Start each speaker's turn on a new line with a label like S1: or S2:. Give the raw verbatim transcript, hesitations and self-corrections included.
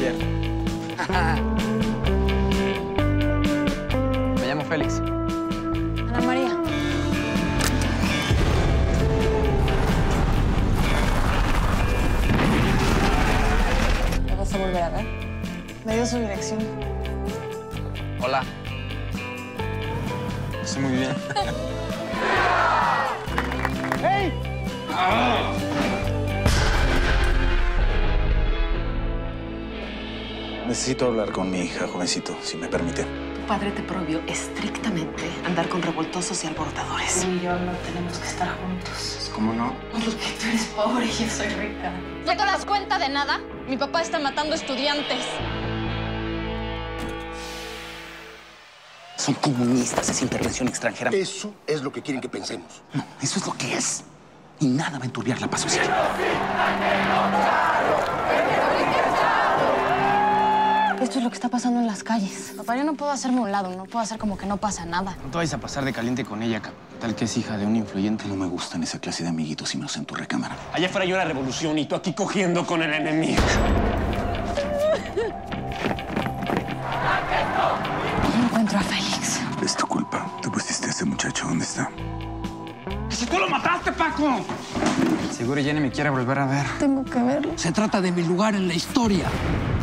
S1: cierto. Me llamo Félix.
S2: Ana María. ¿Me vas a volver a ver? Me dio su dirección.
S1: Hola. Estoy muy bien.
S3: ¡Hey! ¡Ah!
S4: Necesito hablar con mi hija, jovencito, si me permite.
S5: Tu padre te prohibió estrictamente andar con revoltosos y alborotadores.
S2: Tú y yo no tenemos que estar juntos.
S1: ¿Cómo no?
S2: Porque tú eres pobre y yo soy rica.
S6: ¿No te das cuenta de nada? Mi papá está matando estudiantes.
S7: Son comunistas, es intervención extranjera.
S3: Eso es lo que quieren que pensemos.
S7: No, eso es lo que es. Y nada va a enturbiar la paz social.
S2: Esto es lo que está pasando en las calles. Papá, yo no puedo hacerme a un lado, no puedo hacer como que no pasa nada.
S1: No te vayas a pasar de caliente con ella, cap. Tal que es hija de un influyente.
S7: No me gustan esa clase de amiguitos y menos en tu recámara.
S8: Allá fuera hay una revolución y tú aquí cogiendo con el enemigo.
S2: No encuentro a Félix.
S4: Es tu culpa. Tú pusiste a ese muchacho. ¿Dónde está?
S8: ¡Si tú lo mataste, Paco!
S1: Seguro Jenny me quiere volver a ver.
S2: Tengo que verlo.
S9: Se trata de mi lugar en la historia.